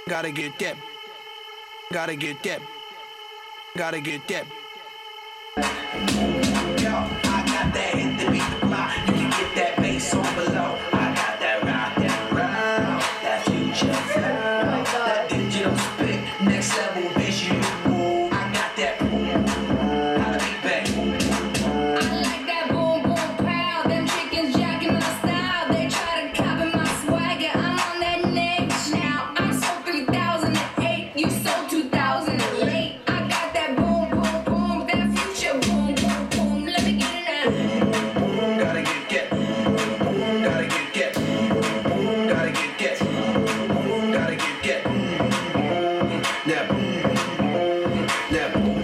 Gotta get that. Gotta get that. Gotta get that. Yo, I got that hit to beat the block. You can get that bass on below. I got that rock, that future flow, that digital spit, next level visual. I got that boom, how to beat back. I like that boom boom pow. Them chickens jacking my style. They try to copy my swagger. I'm on that next now. I sold 3008. You sold 2008. I got that boom boom boom. That future boom boom boom. Let me get it out. Gotta get, gotta get, gotta get, gotta get, that boom, that boom.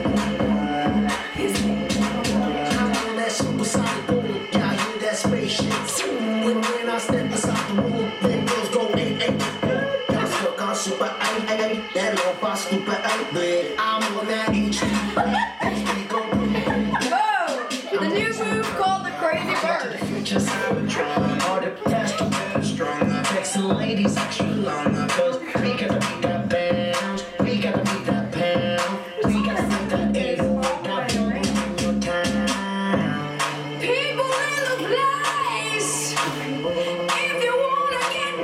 I'm on that supersonic boom, yeah, I hear that spaceship. When I step inside the room, then girls go 8-8. Y'all still got super 8-8, that low boss super 8, but I'm on that H. We go Whoa! The new move called the Crazy Bird. future Cybertron, all the faster, better, stronger. Sexy ladies extra longer, cause we gotta beat that bounce, we gotta beat that pound, we gotta beat that 808, that boom in your town. People in the place. If you wanna get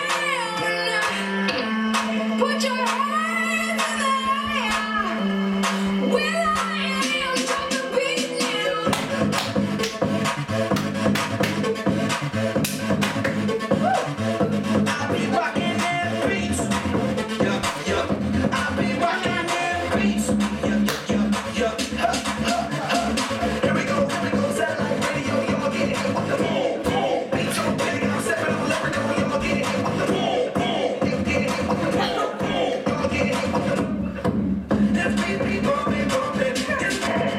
down, put your hands in the air. Will I am drop the beat now. I be rocking them beats. Yup, yup. I be rocking them beats. Yup, yup, yup. Here we go, satellite radio, y'all get it with the boom, boom. Beat your big, I'm stepping on lyrical, y'all get it with the boom, boom. You get it with the boom, boom. Y'all get it with the. This beat be bumping, bumping. This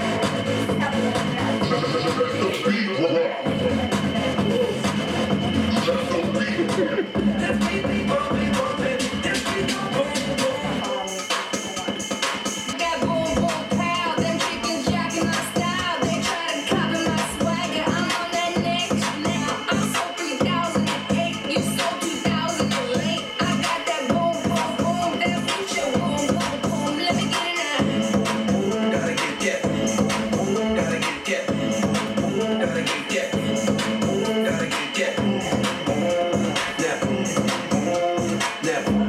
beat be bumping, bumping. This beat go boom, boom. That boom boom pow. Them chickens jacking my style. They try to copy my swagger. I'm on that next now. I sold 3008. You sold 2008. I got that boom boom boom. That future boom boom boom. Let me get it out. Gotta get, gotta get, gotta get, gotta get, that boom, that boom.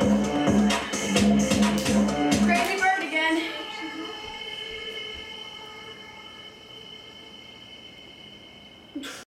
Crazy bird again.